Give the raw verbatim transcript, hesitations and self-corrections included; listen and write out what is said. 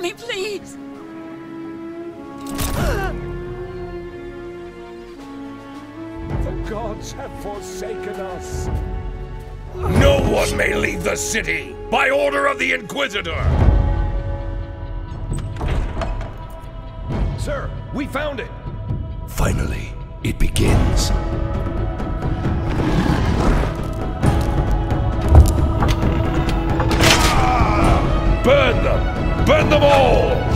me, please! The gods have forsaken us. No one may leave the city by order of the Inquisitor! Sir, we found it! Finally, it begins. Burn them! Burn them all!